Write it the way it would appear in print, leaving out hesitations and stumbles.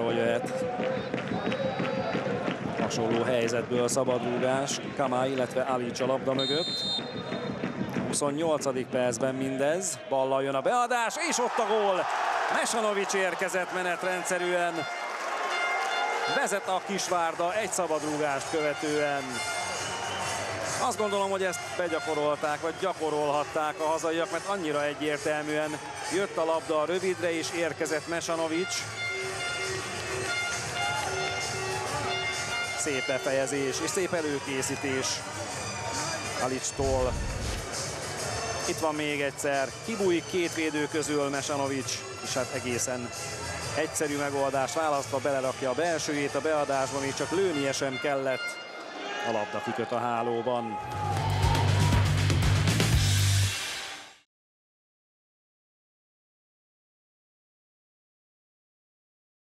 oldalról jöhet. Hasonló helyzetből szabadrúgás Kamá, illetve Alics a labda mögött. 28. percben mindez. Ballal jön a beadás, és ott a gól! Mesanovic érkezett menetrendszerűen. Vezet a Kisvárda egy szabadrúgást követően. Azt gondolom, hogy ezt begyakorolták, vagy gyakorolhatták a hazaiak, mert annyira egyértelműen jött a labda a rövidre, és érkezett Mesanovic. Szép befejezés és szép előkészítés Alicstól. Itt van még egyszer, kibújik két védő közül Mesanovic, és hát egészen egyszerű megoldást választva belerakja a belsőjét a beadásban, és csak lőnie sem kellett. A labda kiköt a hálóban.